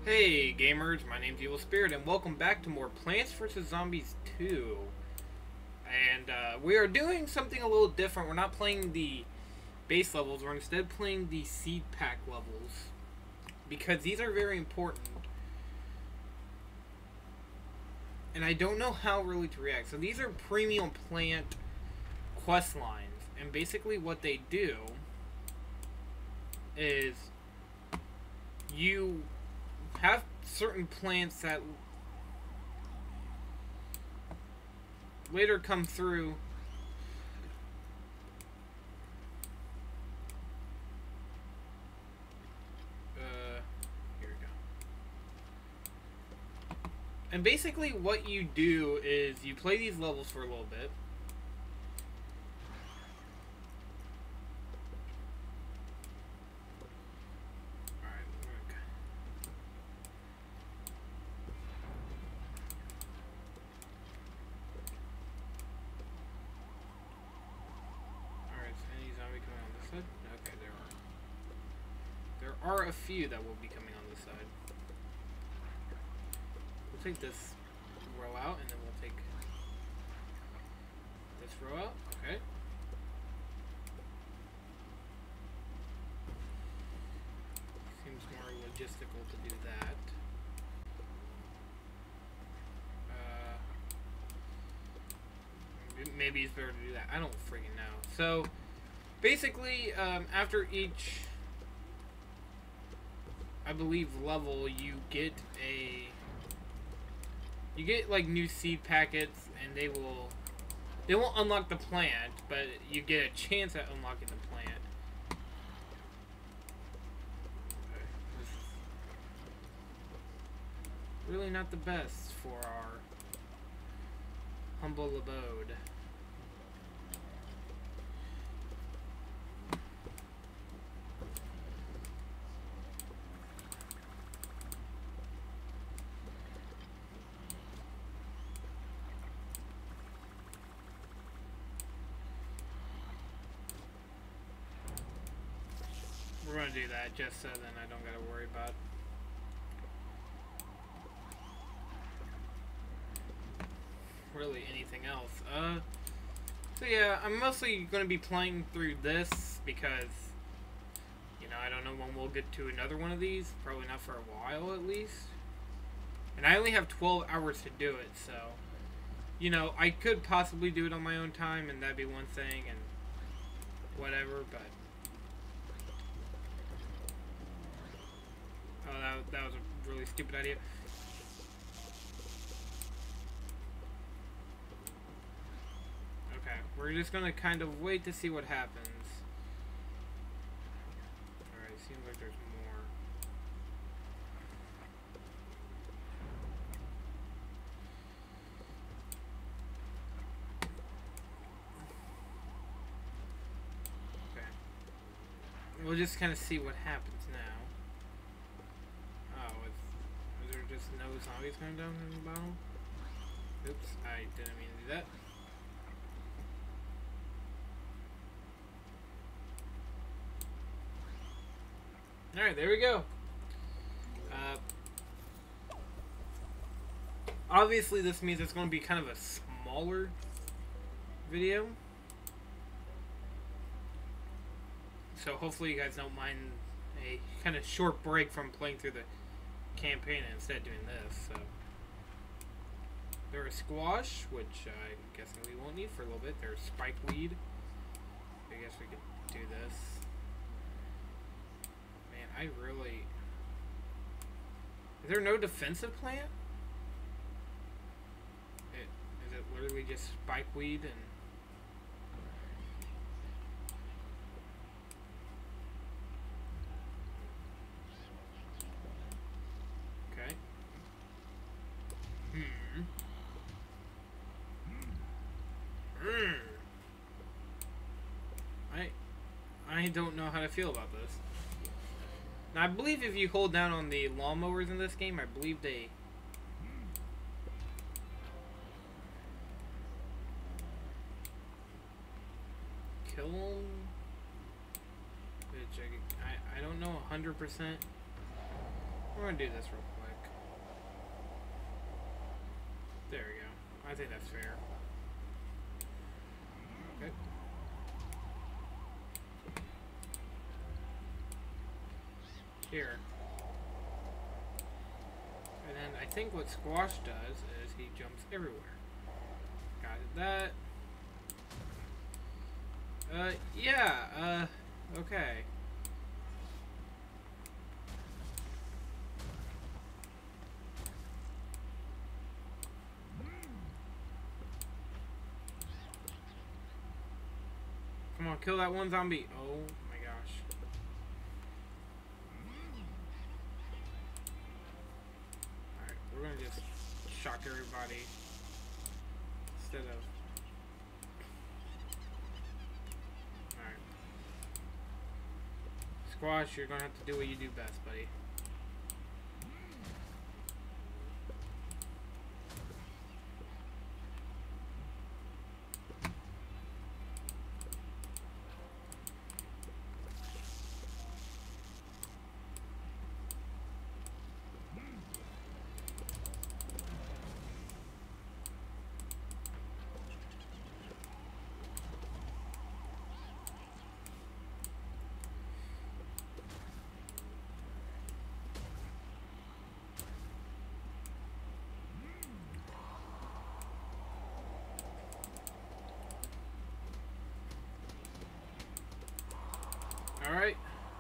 Hey gamers, my name's Evil Spirit and welcome back to more Plants vs. Zombies 2. And we are doing something a little different. We're not playing the base levels, we're instead playing the seed pack levels. Because these are very important. And I don't know how really to react. So these are premium plant quest lines. And basically what they do is you have certain plants that later come through here we go. And basically what you do is you play these levels for a little bit. There are a few that will be coming on this side. We'll take this row out, and then we'll take this row out. Okay. Seems more logistical to do that. Maybe it's better to do that. I don't freaking know. So, basically, after each, I believe, level, you get like new seed packets, and they won't unlock the plant, but you get a chance at unlocking the plant. Okay. This is really not the best for our humble abode. We're gonna do that just so then I don't gotta worry about really anything else. So yeah, I'm mostly gonna be playing through this because, you know, I don't know when we'll get to another one of these. Probably not for a while at least. And I only have 12 hours to do it, so, you know, I could possibly do it on my own time and that'd be one thing and whatever, but oh, that was a really stupid idea. Okay, we're just gonna kind of wait to see what happens. Alright, seems like there's more. Okay. We'll just kind of see what happens now. Was there just no zombies coming down from the bottom? Oops, I didn't mean to do that. Alright, there we go. Obviously this means it's going to be kind of a smaller video. So hopefully you guys don't mind a kind of short break from playing through the campaign and instead doing this. So there's squash, which I'm guessing we won't need for a little bit. There's spikeweed. I guess we could do this. Man, I really... Is there no defensive plant? Is it literally just spikeweed and... I don't know how to feel about this. Now, I believe if you hold down on the lawnmowers in this game, I believe they... kill them? Which I don't know 100%. We're gonna do this real quick. There we go. I think that's fair. Okay. Here. And then I think what Squash does is he jumps everywhere. Got that. Yeah, okay. Come on, kill that one zombie. Oh my gosh. Alright, we're gonna just shock everybody instead of... Alright. Squash, you're gonna have to do what you do best, buddy. Alright.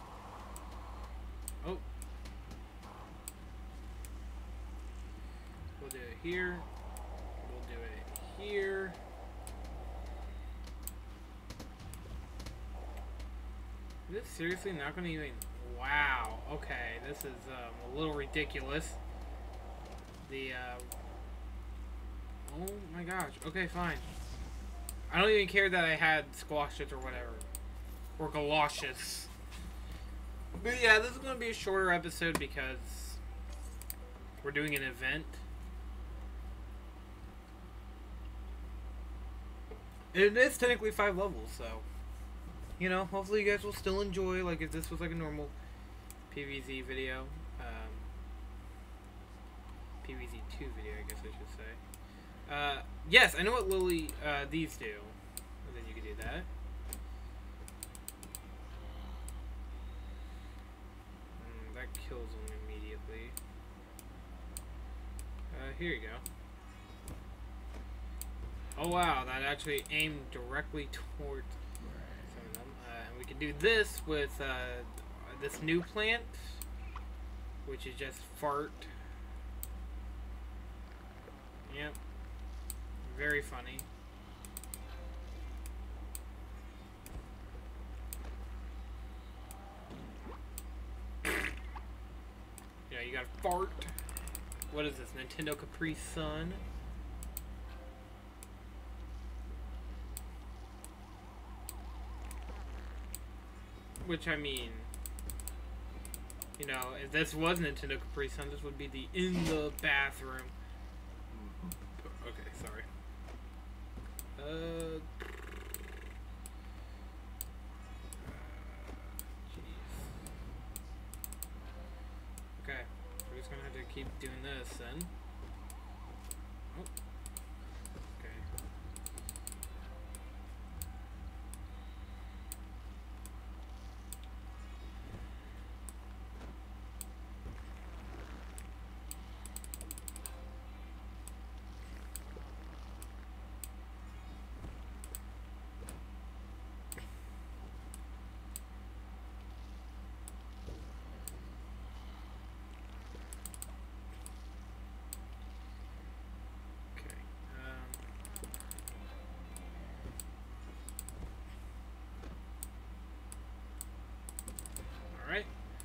Oh. We'll do it here. We'll do it here. Is this seriously not gonna even... Wow. Okay, this is a little ridiculous. The, oh my gosh. Okay, fine. I don't even care that I had squash it or whatever. Or galoshes. But yeah, this is going to be a shorter episode because we're doing an event. And it is technically 5 levels, so... You know, hopefully you guys will still enjoy, like if this was like a normal PvZ video. PvZ2 video, I guess I should say. Yes, I know what Lily, these do. And then you can do that. That kills them immediately. Here you go. Oh wow, that actually aimed directly toward some of them. And we can do this with this new plant, which is just fart. Yep. Very funny. Yeah, you got fart. What is this? Nintendo Capri Sun? Which, I mean, you know, if this was Nintendo Capri Sun, this would be the in the bathroom. Okay, sorry. Okay, we're just gonna have to keep doing this then. Oh. Okay. Alright.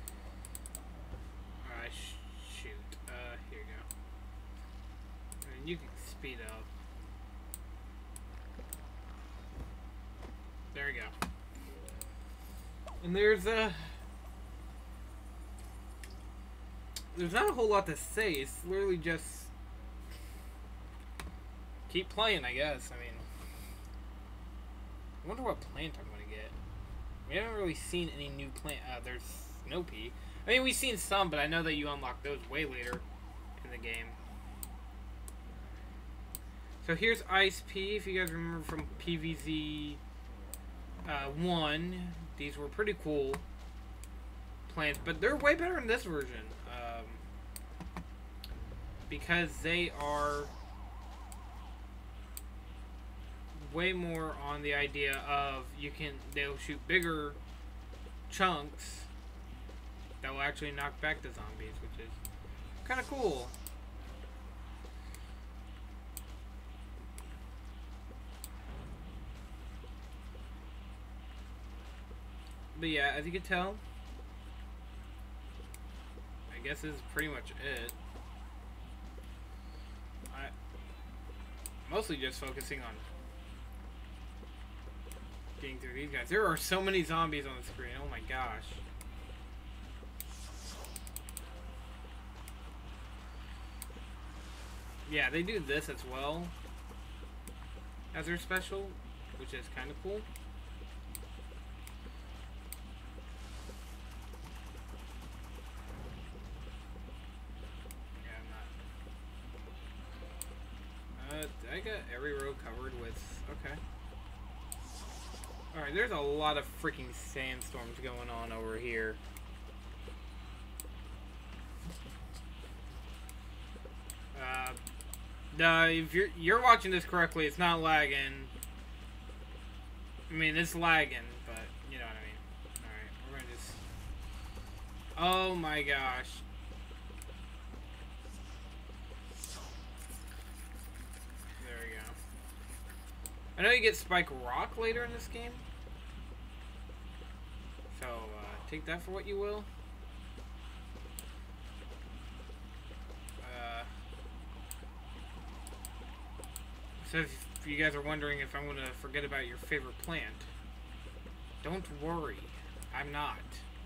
Shoot. Here you go. And you can speed up. There you go. And there's not a whole lot to say. It's literally just keep playing, I guess. I mean, I wonder what plant I'm gonna get. We haven't really seen any new plant. There's Snoopy. I mean, we've seen some, but I know that you unlock those way later in the game. So here's Ice P, if you guys remember from PVZ 1. These were pretty cool plants, but they're way better in this version. Because they are way more on the idea of they'll shoot bigger chunks that will actually knock back the zombies, which is kind of cool. But yeah, as you can tell, I guess this is pretty much it. Mostly just focusing on getting through these guys. There are so many zombies on the screen. Oh my gosh. Yeah, they do this as well as their special, which is kind of cool. I got every row covered with... Okay. Alright, there's a lot of freaking sandstorms going on over here. If you're watching this correctly, it's not lagging. I mean, it's lagging, but you know what I mean. Alright, we're gonna just... Oh my gosh. I know you get Spike Rock later in this game, so take that for what you will. So if you guys are wondering if I'm going to forget about your favorite plant, don't worry, I'm not.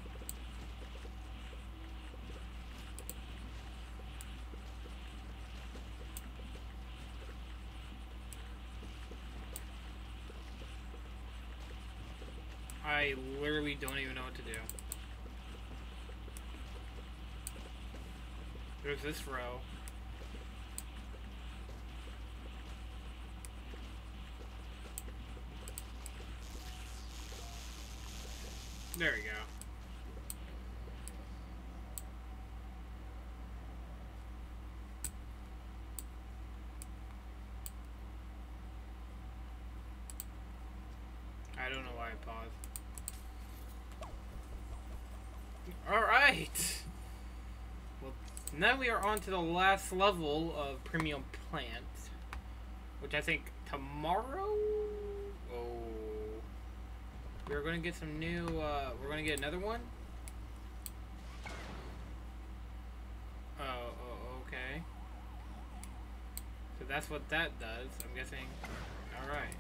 I literally don't even know what to do. There's this row. There we go. I don't know why I paused. Alright! Well, now we are on to the last level of Premium Plant, which I think tomorrow? Oh. We're gonna get some new, we're gonna get another one? Oh, okay. So that's what that does, I'm guessing. Alright.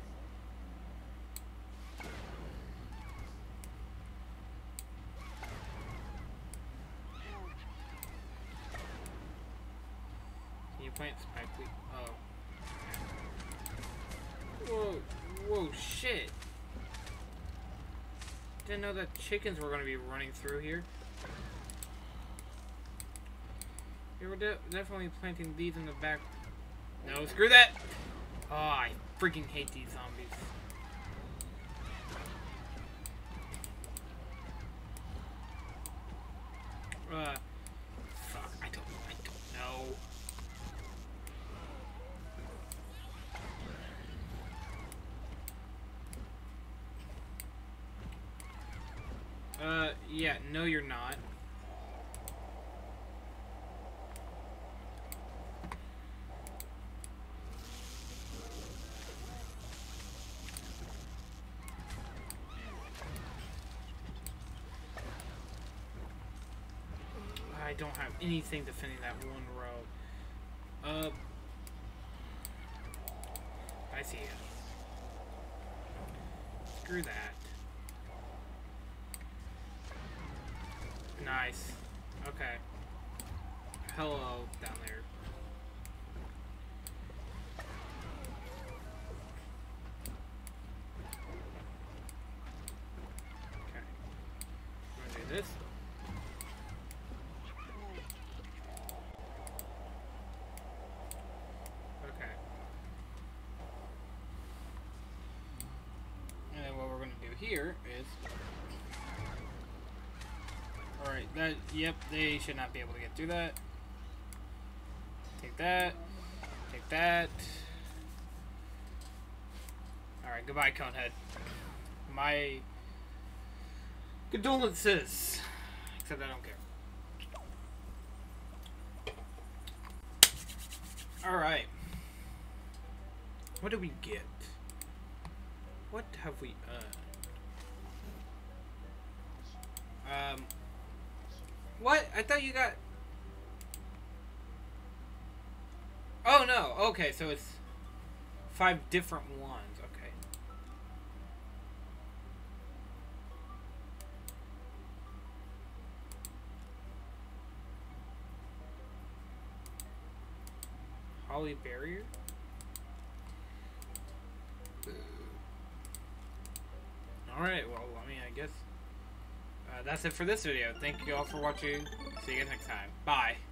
Can you plant spike, please? Oh. Whoa, whoa, shit. Didn't know that chickens were going to be running through here. They were definitely planting these in the back. No, screw that! Oh, I freaking hate these zombies. Fuck, I don't know. Yeah, no you're not. I don't have anything defending that one row. I see it. Screw that. Nice. Okay. Hello, down there. Okay. I'm gonna do this. here is... Alright, that... Yep, they should not be able to get through that. Take that. Take that. Alright, goodbye, Conehead. My condolences. Except I don't care. Alright. What do we get? What have we earned? What? I thought you got... Oh no, okay, so it's 5 different ones, okay. Holly Barrier? Alright, well, I mean, I guess that's it for this video. Thank you all for watching. See you guys next time. Bye.